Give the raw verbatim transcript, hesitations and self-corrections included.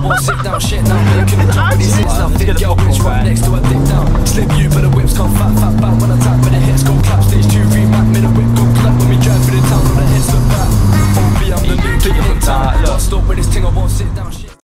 won't sit down, shit now. Making the jump with these hits now. Thick girl bitch right next to her dick down. Slip you, but the whips come fat, fat back.